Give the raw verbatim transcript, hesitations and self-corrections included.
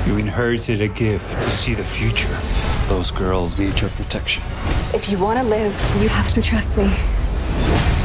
You inherited a gift to see the future. Those girls need your protection. If you want to live, you have to trust me.